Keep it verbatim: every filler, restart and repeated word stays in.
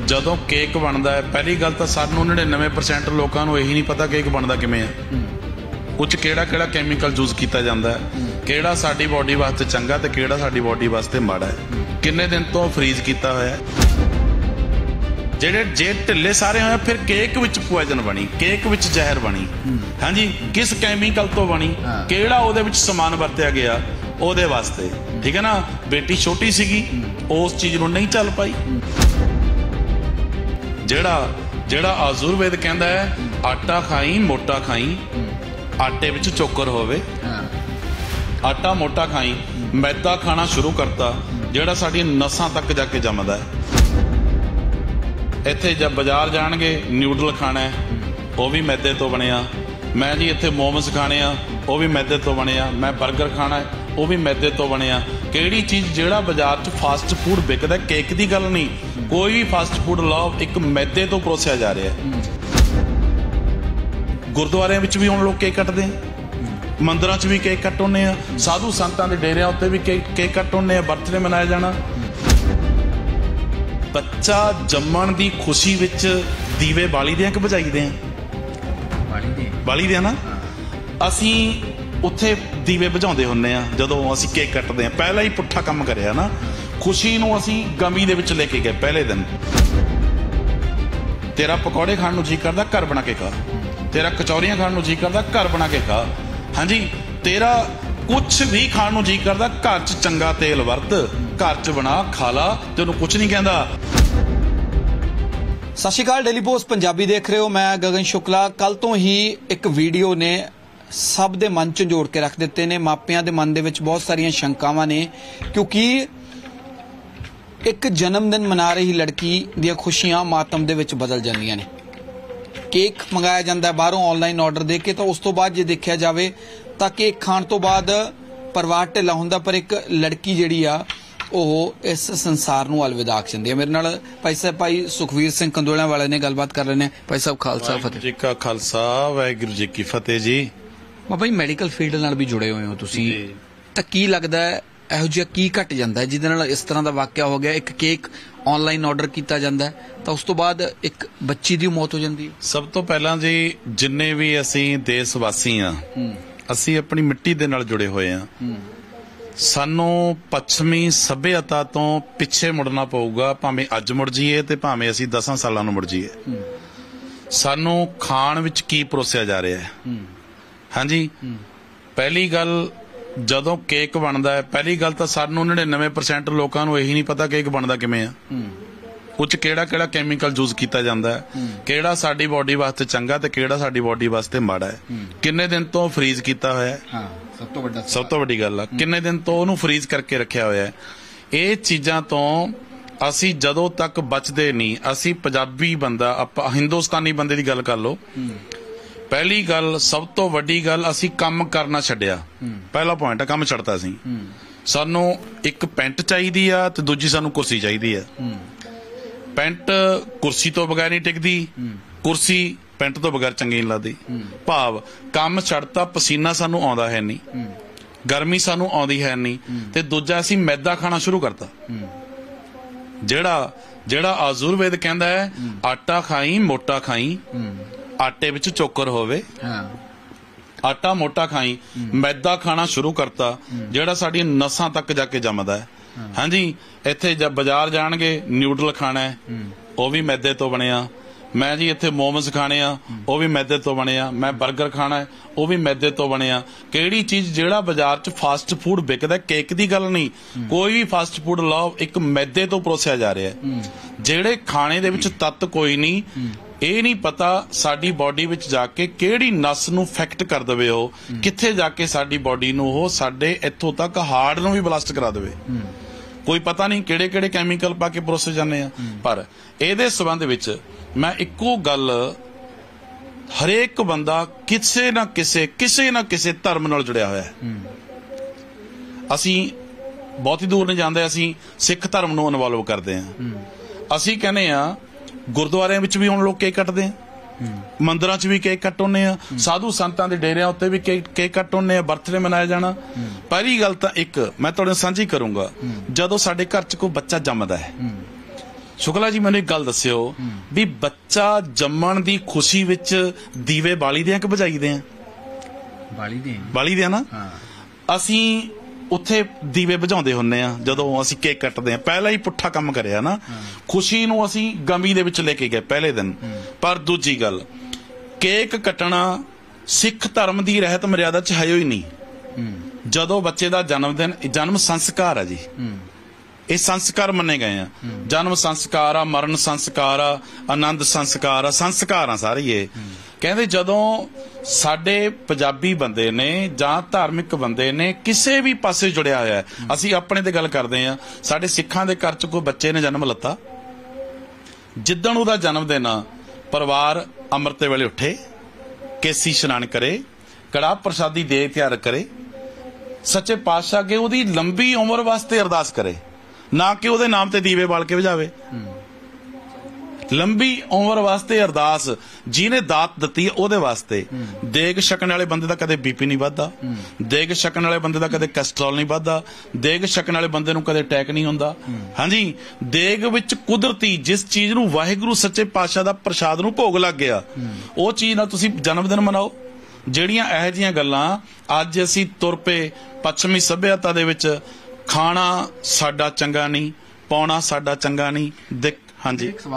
ਜਦੋਂ ਕੇਕ ਬਣਦਾ ਹੈ ਪਹਿਲੀ ਗੱਲ ਤਾਂ ਸਾਨੂੰ ਨੜਿਨਵੇਂ ਪਰਸੈਂਟ ਲੋਕਾਂ ਨੂੰ ਇਹੀ ਨਹੀਂ ਪਤਾ ਕੇਕ ਬਣਦਾ ਕਿਵੇਂ ਹੈ, ਕੁਝ ਕਿਹੜਾ ਕਿਹੜਾ ਕੈਮੀਕਲ ਯੂਜ਼ ਕੀਤਾ ਜਾਂਦਾ ਹੈ, ਕਿਹੜਾ ਸਾਡੀ ਬੋਡੀ ਵਾਸਤੇ ਚੰਗਾ ਤੇ ਕਿਹੜਾ ਸਾਡੀ ਬੋਡੀ ਵਾਸਤੇ ਮਾੜਾ ਹੈ, ਕਿੰਨੇ ਦਿਨ ਤੋਂ ਫਰੀਜ਼ ਕੀਤਾ ਹੋਇਆ। ਜਿਹੜੇ ਜੇ ਢਿੱਲੇ ਸਾਰੇ ਹੋਏ ਫਿਰ ਕੇਕ ਵਿੱਚ ਪੋਇਜ਼ਨ ਬਣੀ, ਕੇਕ ਵਿੱਚ ਜ਼ਹਿਰ ਬਣੀ, ਹਾਂਜੀ ਕਿਸ ਕੈਮੀਕਲ ਤੋਂ ਬਣੀ, ਕਿਹੜਾ ਉਹਦੇ ਵਿੱਚ ਸਮਾਨ ਵਰਤਿਆ ਗਿਆ ਉਹਦੇ ਵਾਸਤੇ, ਠੀਕ ਹੈ ਨਾ। ਬੇਟੀ ਛੋਟੀ ਸੀਗੀ ਉਸ ਚੀਜ਼ ਨੂੰ ਨਹੀਂ ਚੱਲ ਪਾਈ। ਜਿਹੜਾ ਜਿਹੜਾ ਆਯੁਰਵੇਦ ਕਹਿੰਦਾ ਹੈ ਆਟਾ ਖਾਈ ਮੋਟਾ ਖਾਈ, ਆਟੇ ਵਿੱਚ ਚੋਕਰ ਹੋਵੇ, ਆਟਾ ਮੋਟਾ ਖਾਈ, ਮੈਦਾ ਖਾਣਾ ਸ਼ੁਰੂ ਕਰਤਾ ਜਿਹੜਾ ਸਾਡੀਆਂ ਨਸਾਂ ਤੱਕ ਜਾ ਕੇ ਜੰਮਦਾ ਹੈ। ਇੱਥੇ ਜਦ ਬਾਜ਼ਾਰ ਜਾਣਗੇ ਨਿਊਡਲ ਖਾਣਾ ਹੈ ਉਹ ਵੀ ਮੈਦੇ ਤੋਂ ਬਣਿਆ, ਮੈਂ ਜੀ ਇੱਥੇ ਮੋਮੋਸ ਖਾਣੇ ਆ ਉਹ ਵੀ ਮੈਦੇ ਤੋਂ ਬਣਿਆ, ਮੈਂ 버ਗਰ ਖਾਣਾ ਹੈ ਉਹ ਵੀ ਮੈਦੇ ਤੋਂ ਬਣਿਆ। ਕਿਹੜੀ ਚੀਜ਼ ਜਿਹੜਾ ਬਾਜ਼ਾਰ 'ਚ ਫਾਸਟ ਫੂਡ ਵਿਕਦਾ, ਕੇਕ ਦੀ ਗੱਲ ਨਹੀਂ, ਕੋਈ ਵੀ ਫਾਸਟ ਫੂਡ ਲਓ ਇੱਕ ਮੈਦੇ ਤੋਂ ਪਰੋਸਿਆ ਜਾ ਰਿਹਾ। ਗੁਰਦੁਆਰਿਆਂ ਵਿੱਚ ਵੀ ਹੁਣ ਲੋਕ ਕੇਕ ਕੱਟਦੇ ਆ, ਮੰਦਿਰਾਂ 'ਚ ਵੀ ਕੇਕ ਕੱਟਾਉਂਦੇ ਆ, ਸਾਧੂ ਸੰਤਾਂ ਦੇ ਡੇਰਿਆਂ ਉੱਤੇ ਵੀ ਕੇਕ ਕੇਕ ਕੱਟਾਉਂਦੇ ਆ, ਬਰਥਡੇ ਮਨਾਇਆ ਜਾਣਾ। ਬੱਚਾ ਜੰਮਣ ਦੀ ਖੁਸ਼ੀ ਵਿੱਚ ਦੀਵੇ ਬਾਲੀਦੇ ਆ ਕਿ ਬੁਝਾਈਦੇ ਆ? ਬਾਲੀਦੇ ਆ ਨਾ। ਅਸੀਂ ਉੱਥੇ ਦੀਵੇ ਬੁਝਾਉਂਦੇ ਹੁੰਦੇ ਆ ਜਦੋਂ ਅਸੀਂ ਕੇਕ ਕੱਟਦੇ ਆ। ਪਹਿਲਾਂ ਹੀ ਪੁੱਠਾ ਕੰਮ ਕਰਿਆ ਨਾ, ਖੁਸ਼ੀ ਨੂੰ ਅਸੀਂ ਗਮੀ ਦੇ ਵਿੱਚ ਲੈ ਕੇ ਗਏ। ਪਹਿਲੇ ਦਿਨ ਤੇਰਾ ਪਕੌੜੇ ਖਾਣ ਨੂੰ ਜੀ ਕਰਦਾ ਘਰ ਬਣਾ ਕੇ ਖਾ, ਤੇਰਾ ਕਚੌਰੀਆਂ ਖਾਣ ਨੂੰ ਜੀ ਕਰਦਾ ਘਰ ਬਣਾ ਕੇ ਖਾ, ਹਾਂਜੀ ਤੇਰਾ ਕੁਛ ਵੀ ਖਾਣ ਨੂੰ ਜੀ ਕਰਦਾ ਘਰ 'ਚ ਚੰਗਾ ਤੇਲ ਵਰਤ, ਘਰ 'ਚ ਬਣਾ ਖਾ ਲਾ, ਤੈਨੂੰ ਕੁਛ ਨਹੀਂ ਕਹਿੰਦਾ। ਸਤਿ ਸ਼੍ਰੀ ਅਕਾਲ, ਡੇਲੀ ਪੋਸਟ ਪੰਜਾਬੀ ਦੇਖ ਰਹੇ ਹੋ, ਮੈਂ ਗਗਨ ਸ਼ੁਕਲਾ। ਕੱਲ ਤੋਂ ਹੀ ਇੱਕ ਵੀਡੀਓ ਨੇ ਸਭ ਦੇ ਮਨ 'ਚ ਜੋੜ ਕੇ ਰੱਖ ਦਿੱਤੇ ਨੇ। ਮਾਪਿਆਂ ਦੇ ਮਨ ਦੇ ਵਿੱਚ ਬਹੁਤ ਸਾਰੀਆਂ ਸ਼ੰਕਾਵਾਂ ਨੇ ਕਿਉਂਕਿ ਇੱਕ ਜਨਮ ਦਿਨ ਮਨਾ ਰਹੀ ਲੜਕੀ ਦੀਆਂ ਖੁਸ਼ੀਆਂ ਮਾਤਮ ਦੇ ਵਿੱਚ ਬਦਲ ਜਾਂਦੀਆਂ ਨੇ। ਕੇਕ ਮੰਗਾਇਆ ਜਾਂਦਾ ਬਾਹਰੋਂ ਆਨਲਾਈਨ ਆਰਡਰ ਦੇ ਕੇ, ਤਾਂ ਉਸ ਤੋਂ ਬਾਅਦ ਜੇ ਦੇਖਿਆ ਜਾਵੇ ਤਾਂ ਕੇਕ ਖਾਣ ਤੋਂ ਬਾਅਦ ਪਰਿਵਾਰ ਢਿੱਲਾ ਹੁੰਦਾ, ਪਰ ਇੱਕ ਲੜਕੀ ਜਿਹੜੀ ਆ ਉਹ ਇਸ ਸੰਸਾਰ ਨੂੰ ਅਲਵਿਦਾ ਆਖ ਜਾਂਦੀ ਹੈ। ਮੇਰੇ ਨਾਲ ਭਾਈ ਸਾਹਿਬ ਭਾਈ ਸੁਖਵੀਰ ਸਿੰਘ ਕੰਦੋਲਿਆਂ ਵਾਲੇ ਨੇ ਗੱਲਬਾਤ ਕਰ ਰਹੇ ਨੇ। ਭਾਈ ਸਾਹਿਬ ਖਾਲਸਾ ਫਤਿਹ ਜੀ। ਕਾ ਖਾਲਸਾ ਵਾਹਿਗੁਰੂ ਜੀ ਕੀ ਫਤਿਹ ਜੀ। ਬਾਬਾ ਜੀ ਮੈਡੀਕਲ ਫੀਲਡ ਨਾਲ ਵੀ ਜੁੜੇ ਹੋਏ ਹੋ ਤੁਸੀਂ, ਤਾਂ ਕੀ ਲੱਗਦਾ ਹੈ ਇਹੋ ਜਿਹਾ ਕੀ ਘਟ ਜਾਂਦਾ ਹੈ ਜਿਹਦੇ ਨਾਲ ਇਸ ਤਰ੍ਹਾਂ ਦਾ ਵਾਕਿਆ ਹੋ ਗਿਆ? ਇੱਕ ਕੇਕ ਆਨਲਾਈਨ ਆਰਡਰ ਕੀਤਾ ਜਾਂਦਾ ਤਾਂ ਉਸ ਤੋਂ ਬਾਅਦ ਇੱਕ ਬੱਚੀ ਦੀ ਮੌਤ ਹੋ ਜਾਂਦੀ ਹੈ। ਸਭ ਤੋਂ ਪਹਿਲਾਂ ਜੀ ਜਿੰਨੇ ਵੀ ਅਸੀਂ ਦੇਸ਼ ਵਾਸੀ ਆ, ਅਸੀਂ ਆਪਣੀ ਮਿੱਟੀ ਦੇ ਨਾਲ ਜੁੜੇ ਹੋਏ ਆ। ਸਾਨੂੰ ਪੱਛਮੀ ਸੱਭਿਅਤਾ ਤੋਂ ਪਿੱਛੇ ਮੁੜਨਾ ਪਊਗਾ, ਭਾਵੇਂ ਅੱਜ ਮੁੜ ਜਾਈਏ ਤੇ ਭਾਵੇਂ ਅਸੀਂ ਦਸਾਂ ਸਾਲਾਂ ਨੂੰ ਮੁੜ ਜਾਈਏ। ਸਾਨੂੰ ਖਾਣ ਵਿੱਚ ਕੀ ਪਰੋਸਿਆ ਜਾ ਰਿਹਾ ਹੈ, ਹਾਂਜੀ ਪਹਿਲੀ ਗੱਲ ਜਦੋਂ ਕੇਕ ਬਣਦਾ ਹੈ ਪਹਿਲੀ ਗੱਲ ਤਾਂ ਸਾਨੂੰ ਨੜਿਨਵੇਂ ਪਰਸੈਂਟ ਲੋਕਾਂ ਨੂੰ ਇਹੀ ਨਹੀਂ ਪਤਾ ਕੇਕ ਬਣਦਾ ਕਿਵੇਂ ਆ, ਕੁਝ ਕਿਹੜਾ ਕਿਹੜਾ ਕੈਮੀਕਲ ਯੂਜ਼ ਕੀਤਾ ਜਾਂਦਾ ਹੈ, ਕਿਹੜਾ ਸਾਡੀ ਬੋਡੀ ਵਾਸਤੇ ਚੰਗਾ ਤੇ ਕਿਹੜਾ ਸਾਡੀ ਬੋਡੀ ਵਾਸਤੇ ਮਾੜਾ ਹੈ, ਕਿੰਨੇ ਦਿਨ ਤੋਂ ਫਰੀਜ਼ ਕੀਤਾ ਹੋਇਆ ਹੈ। ਸਭ ਤੋਂ ਵੱਡਾ ਸਭ ਤੋਂ ਵੱਡੀ ਗੱਲ ਆ ਕਿੰਨੇ ਦਿਨ ਤੋਂ ਉਹਨੂੰ ਫਰੀਜ਼ ਕਰਕੇ ਰੱਖਿਆ ਹੋਇਆ ਹੈ। ਇਹ ਚੀਜ਼ਾਂ ਤੋਂ ਅਸੀਂ ਜਦੋਂ ਤੱਕ ਬਚਦੇ ਨਹੀਂ, ਅਸੀਂ ਪੰਜਾਬੀ ਬੰਦਾ ਆਪਾਂ ਹਿੰਦੁਸਤਾਨੀ ਬੰਦੇ ਦੀ ਗੱਲ ਕਰ ਲਓ, ਪਹਿਲੀ ਗੱਲ ਸਭ ਤੋਂ ਵੱਡੀ ਗੱਲ ਅਸੀਂ ਕੰਮ ਕਰਨਾ ਛੱਡਿਆ। ਪਹਿਲਾ ਪੁਆਇੰਟ ਆ ਕੰਮ ਛੱਡਤਾ ਸੀ। ਸਾਨੂੰ ਇੱਕ ਪੈਂਟ ਚਾਹੀਦੀ ਆ ਤੇ ਦੂਜੀ ਸਾਨੂੰ ਕੁਰਸੀ ਚਾਹੀਦੀ ਆ। ਪੈਂਟ ਕੁਰਸੀ ਤੋਂ ਬਗੈਰ ਨਹੀਂ ਟਿਕਦੀ, ਕੁਰਸੀ ਪੈਂਟ ਤੋਂ ਬਗੈਰ ਚੰਗੀ ਨਹੀਂ ਲੱਗਦੀ। ਭਾਵ ਕੰਮ ਛੱਡਤਾ, ਪਸੀਨਾ ਸਾਨੂੰ ਆਉਂਦਾ ਹੈ ਨਹੀਂ, ਗਰਮੀ ਸਾਨੂੰ ਆਉਂਦੀ ਹੈ ਨਹੀਂ, ਤੇ ਦੂਜਾ ਅਸੀਂ ਮੈਦਾ ਖਾਣਾ ਸ਼ੁਰੂ ਕਰਤਾ। ਜਿਹੜਾ ਜਿਹੜਾ ਆਯੁਰਵੇਦ ਕਹਿੰਦਾ ਹੈ ਆਟਾ ਖਾਈ ਮੋਟਾ ਖਾਈ, ਆਟੇ ਵਿੱਚ ਚੋਕਰ ਹੋਵੇ, ਆਟਾ ਮੋਟਾ ਖਾਈ, ਮੈਦਾ ਖਾਣਾ ਸ਼ੁਰੂ ਕਰਤਾ ਜਿਹੜਾ ਸਾਡੀਆਂ ਨਸਾਂ ਤੱਕ ਜਾ ਕੇ ਜੰਮਦਾ ਹੈ। ਹਾਂਜੀ ਇੱਥੇ ਜਦ ਬਾਜ਼ਾਰ ਜਾਣਗੇ ਨਿਊਡਲ ਖਾਣਾ ਹੈ ਉਹ ਵੀ ਮੈਦੇ ਤੋਂ ਬਣਿਆ, ਮੈਂ ਜੀ ਇੱਥੇ ਮੋਮੋਸ ਖਾਣੇ ਆ ਉਹ ਵੀ ਮੈਦੇ ਤੋਂ ਬਣਿਆ, ਮੈਂ 버ਗਰ ਖਾਣਾ ਹੈ ਉਹ ਵੀ ਮੈਦੇ ਤੋਂ ਬਣਿਆ। ਕਿਹੜੀ ਚੀਜ਼ ਜਿਹੜਾ ਬਾਜ਼ਾਰ 'ਚ ਫਾਸਟ ਫੂਡ ਵਿਕਦਾ, ਕੇਕ ਦੀ ਗੱਲ ਨਹੀਂ, ਕੋਈ ਵੀ ਫਾਸਟ ਫੂਡ ਲਓ ਇੱਕ ਮੈਦੇ ਤੋਂ ਪਰੋਸਿਆ ਜਾ ਰਿਹਾ। ਜਿਹੜੇ ਖਾਣੇ ਦੇ ਵਿੱਚ ਤੱਤ ਕੋਈ ਨਹੀਂ, ਇਹ ਨਹੀਂ ਪਤਾ ਸਾਡੀ ਬੋਡੀ ਵਿੱਚ ਜਾ ਕੇ ਕਿਹੜੀ ਨਸ ਨੂੰ ਇਫੈਕਟ ਕਰ ਦੇਵੇ, ਉਹ ਕਿੱਥੇ ਜਾ ਕੇ ਸਾਡੀ ਬੋਡੀ ਨੂੰ ਉਹ ਸਾਡੇ ਇੱਥੋਂ ਤੱਕ ਹਾਰਟ ਨੂੰ ਵੀ ਬਲਾਸਟ ਕਰਾ ਦੇਵੇ। ਕੋਈ ਪਤਾ ਨਹੀਂ ਕਿਹੜੇ ਕਿਹੜੇ ਕੈਮੀਕਲ ਪਾ ਕੇ ਪਰੋਸੇ ਜਾਂਦੇ ਆ। ਪਰ ਇਹਦੇ ਸੰਬੰਧ ਵਿੱਚ ਮੈਂ ਇੱਕੋ ਗੱਲ, ਹਰੇਕ ਬੰਦਾ ਕਿਸੇ ਨਾ ਕਿਸੇ ਕਿਸੇ ਨਾ ਕਿਸੇ ਧਰਮ ਨਾਲ ਜੁੜਿਆ ਹੋਇਆ ਹੈ। ਅਸੀਂ ਬਹੁਤੀ ਦੂਰ ਨਹੀਂ ਜਾਂਦੇ, ਅਸੀਂ ਸਿੱਖ ਧਰਮ ਨੂੰ ਇਨਵੋਲਵ ਕਰਦੇ ਹਾਂ। ਅਸੀਂ ਕਹਿੰਦੇ ਆ ਗੁਰਦੁਆਰਿਆਂ ਵਿੱਚ ਵੀ ਹੁਣ ਲੋਕ ਕੇਕ ਕੱਟਦੇ ਆ, ਮੰਦਿਰਾਂ 'ਚ ਵੀ ਕੇਕ ਕੱਟਾਉਂਦੇ ਆ, ਸਾਧੂ ਸੰਤਾਂ ਦੇ ਡੇਰਿਆਂ ਉੱਤੇ ਵੀ ਕੇਕ ਕੇਕ ਕੱਟਾਉਂਦੇ ਆ, ਬਰਥਡੇ ਮਨਾਇਆ ਜਾਣਾ। ਪਹਿਲੀ ਗੱਲ ਤਾਂ ਇੱਕ ਮੈਂ ਤੁਹਾਡੇ ਨਾਲ ਸਾਂਝੀ ਕਰੂੰਗਾ, ਜਦੋਂ ਸਾਡੇ ਘਰ 'ਚ ਕੋਈ ਬੱਚਾ ਜੰਮਦਾ ਹੈ ਸ਼ੁਕਲਾ ਜੀ ਮੈਨੂੰ ਇੱਕ ਗੱਲ ਦੱਸਿਓ ਵੀ ਬੱਚਾ ਜੰਮਣ ਦੀ ਖੁਸ਼ੀ ਵਿੱਚ ਦੀਵੇ ਬਾਲੀਦੇ ਆ ਕਿ ਬੁਝਾਈਦੇ ਆ? ਬਾਲੀਦੇ ਬਾਲੀਦੇ ਆ ਨਾ। ਹਾਂ। ਅਸੀਂ ਉੱਥੇ ਦੀਵੇ ਬੁਝਾਉਂਦੇ ਹੁੰਨੇ ਆ ਜਦੋਂ ਅਸੀਂ ਕੇਕ ਕੱਟਦੇ ਆ। ਪਹਿਲਾਂ ਹੀ ਪੁੱਠਾ ਕੰਮ ਕਰਿਆ ਨਾ, ਖੁਸ਼ੀ ਨੂੰ ਅਸੀਂ ਗਮੀ ਦੇ ਵਿੱਚ ਲੈ ਕੇ ਗਏ ਪਹਿਲੇ ਦਿਨ। ਪਰ ਦੂਜੀ ਗੱਲ, ਕੇਕ ਕੱਟਣਾ ਸਿੱਖ ਧਰਮ ਦੀ ਰਹਿਤ ਮਰਿਆਦਾ ਚ ਹੈ ਹੀ ਨਹੀਂ। ਜਦੋਂ ਬੱਚੇ ਦਾ ਜਨਮ ਦਿਨ, ਜਨਮ ਸੰਸਕਾਰ ਆ ਜੀ, ਇਹ ਸੰਸਕਾਰ ਮੰਨੇ ਗਏ ਆ। ਜਨਮ ਸੰਸਕਾਰ ਆ, ਮਰਨ ਸੰਸਕਾਰ ਆ, ਆਨੰਦ ਸੰਸਕਾਰ ਆ, ਸੰਸਕਾਰ ਆ ਸਾਰੇ ਇਹ। ਕਹਿੰਦੇ ਜਦੋਂ ਸਾਡੇ ਪੰਜਾਬੀ ਬੰਦੇ ਨੇ ਜਾਂ ਧਾਰਮਿਕ ਬੰਦੇ ਨੇ ਕਿਸੇ ਵੀ ਪਾਸੇ ਜੁੜਿਆ ਹੋਇਆ, ਅਸੀਂ ਆਪਣੇ ਤੇ ਗੱਲ ਕਰਦੇ ਆ, ਸਾਡੇ ਸਿੱਖਾਂ ਦੇ ਘਰ ਚ ਕੋਈ ਬੱਚੇ ਨੇ ਜਨਮ ਲੱਤਾ, ਜਿੱਦਣ ਉਹਦਾ ਜਨਮ ਦਿਨ ਆ, ਪਰਿਵਾਰ ਅੰਮ੍ਰਿਤ ਦੇ ਵੇਲੇ ਉੱਠੇ, ਕੇਸੀ ਇਸ਼ਨਾਨ ਕਰੇ, ਕੜਾਹ ਪ੍ਰਸ਼ਾਦੀ ਦੇ ਤਿਆਰ ਕਰੇ, ਸੱਚੇ ਪਾਤਸ਼ਾਹ ਅੱਗੇ ਉਹਦੀ ਲੰਬੀ ਉਮਰ ਵਾਸਤੇ ਅਰਦਾਸ ਕਰੇ, ਨਾ ਕਿ ਉਹਦੇ ਨਾਮ ਤੇ ਦੀਵੇ ਬਾਲ ਕੇ ਵਜਾਵੇ। ਲੰਬੀ ਉਮਰ ਵਾਸਤੇ ਅਰਦਾਸ, ਜਿਹਨੇ ਦਾਤ ਦਿੱਤੀ ਉਹਦੇ ਵਾਸਤੇ। ਦੇਗ ਛਕਣ ਵਾਲੇ ਬੰਦੇ ਦਾ ਕਦੇ ਬੀਪੀ ਨਹੀਂ ਵੱਧਦਾ, ਦੇਗ ਛਕਣ ਵਾਲੇ ਬੰਦੇ ਦਾ ਕਦੇ ਕੋਲੇਸਟ੍ਰੋਲ ਨਹੀਂ ਵੱਧਦਾ, ਦੇਗ ਛਕਣ ਵਾਲੇ ਬੰਦੇ ਨੂੰ ਕਦੇ ਅਟੈਕ ਨਹੀਂ ਹੁੰਦਾ। ਹਾਂਜੀ, ਦੇਗ ਵਿੱਚ ਕੁਦਰਤੀ ਜਿਸ ਚੀਜ਼ ਨੂੰ ਵਾਹਿਗੁਰੂ ਸੱਚੇ ਪਾਤਸ਼ਾਹ ਦਾ ਪ੍ਰਸ਼ਾਦ ਨੂੰ ਭੋਗ ਲੱਗ ਗਿਆ, ਉਹ ਚੀਜ਼ ਨਾਲ ਤੁਸੀਂ ਜਨਮ ਦਿਨ ਮਨਾਓ। ਜਿਹੜੀਆਂ ਇਹੋ ਜਿਹੀਆਂ ਗੱਲਾਂ ਅੱਜ ਅਸੀਂ ਤੁਰ ਪਏ ਪੱਛਮੀ ਸੱਭਿਅਤਾ ਦੇ ਵਿੱਚ, ਖਾਣਾ ਸਾਡਾ ਚੰਗਾ ਨਹੀਂ, ਪਾਉਣਾ ਸਾਡਾ ਚੰਗਾ ਨਹੀਂ। ਹਾਂਜੀ।